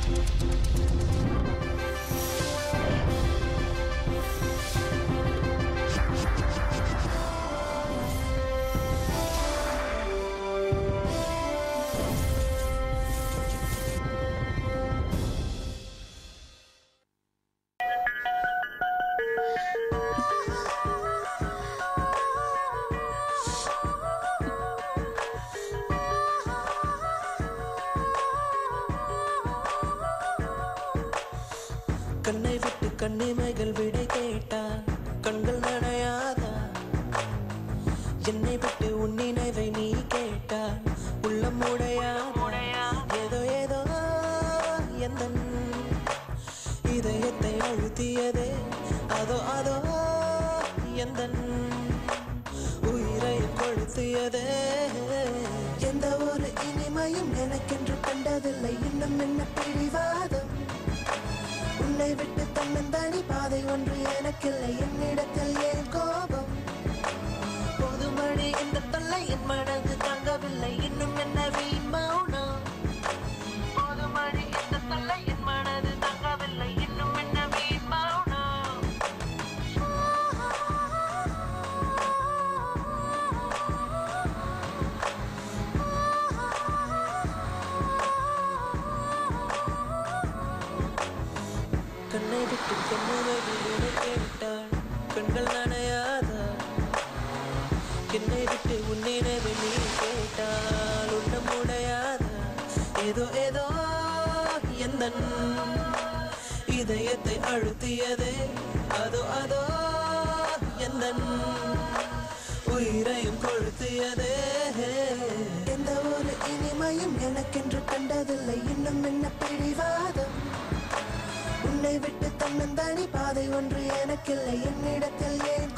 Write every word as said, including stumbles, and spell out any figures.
கண்ணை விட்டு கண்ணிமைகள் விடை கேட்டான் கண்கள் நனையாதா என்னை விட்டு உன் நினைவை நீ கேட்டான் உள்ளம் உடையா ஏதோ ஏதோ எந்த இதயத்தை அழுத்தியதே அதோ அதோ எந்த உயிரை கொளுத்தியதே எந்த ஒரு இனிமையும் எனக்கென்று கண்டதில்லை இன்னும் என்ன பிடிவாதம் உன்னை விட்டு தன்னந்தனி பாதை ஒன்று எனக்கில்லை என்னிடத்தில் ஏன் கோபம் பொதுமழை இந்த தொல்லை என் மனது தாங்கவில்லை இன்னும் என்ன வீண் மௌனம் பொதுமழை இந்த தொல்லை என் மனது தாங்கவில்லை இன்னும் என்ன வீண் மௌனம் கண்ணை விட்டு கண்ணுகளை கேட்டாள் கண்கள் நனையாதா என்னை விட்டு உன் நினைவை நீ கேட்டால் உள்ளம் உடையாதா ஏதோ ஏதோ எந்த இதயத்தை அழுத்தியதே அதோ அதோ எந்த உயிரையும் கொளுத்தியதே எந்த ஒரு இனிமையும் எனக்கென்று கண்டதில்லை இன்னும் என்ன பிடிவாதம் உன்னை விட்டு தன்னந்தனி பாதை ஒன்று எனக்கில்லை என்னிடத்தில் ஏன்